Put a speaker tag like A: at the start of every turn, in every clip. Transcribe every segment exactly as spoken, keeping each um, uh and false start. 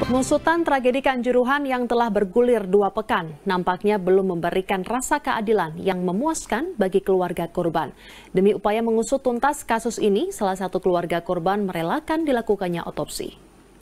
A: Pengusutan tragedi Kanjuruhan yang telah bergulir dua pekan nampaknya belum memberikan rasa keadilan yang memuaskan bagi keluarga korban. Demi upaya mengusut tuntas kasus ini, salah satu keluarga korban merelakan dilakukannya otopsi.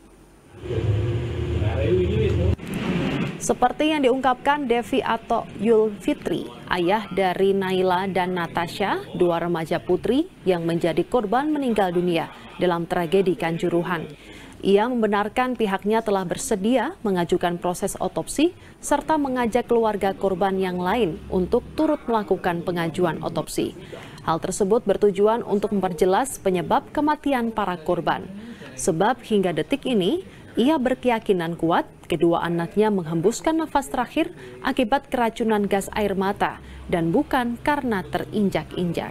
A: Seperti yang diungkapkan Devi atau Yul Fitri, ayah dari Naila dan Natasha, dua remaja putri yang menjadi korban meninggal dunia dalam tragedi Kanjuruhan. Ia membenarkan pihaknya telah bersedia mengajukan proses otopsi serta mengajak keluarga korban yang lain untuk turut melakukan pengajuan otopsi. Hal tersebut bertujuan untuk memperjelas penyebab kematian para korban. Sebab hingga detik ini, ia berkeyakinan kuat kedua anaknya menghembuskan nafas terakhir akibat keracunan gas air mata dan bukan karena terinjak-injak.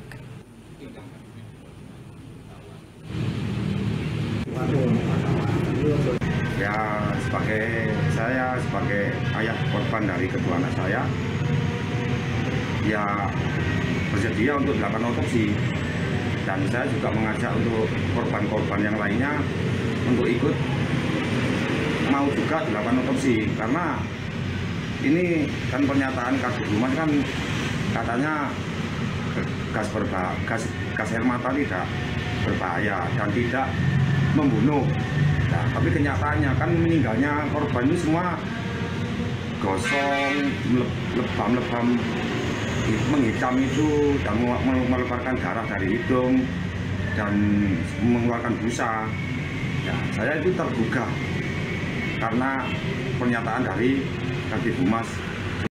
B: Ya, sebagai saya sebagai ayah korban dari kedua anak saya, ya bersedia untuk dilakukan otopsi, dan saya juga mengajak untuk korban-korban yang lainnya untuk ikut mau juga dilakukan otopsi, karena ini kan pernyataan Kabid Humas kan katanya gas berbahaya, gas, gas air mata tidak berbahaya dan tidak membunuh. Nah, tapi kenyataannya kan meninggalnya korban ini semua gosong, lebam-lebam menghitam itu, dan mengeluarkan darah dari hidung dan mengeluarkan busa. Ya, saya itu tergugah karena pernyataan dari Kabid Humas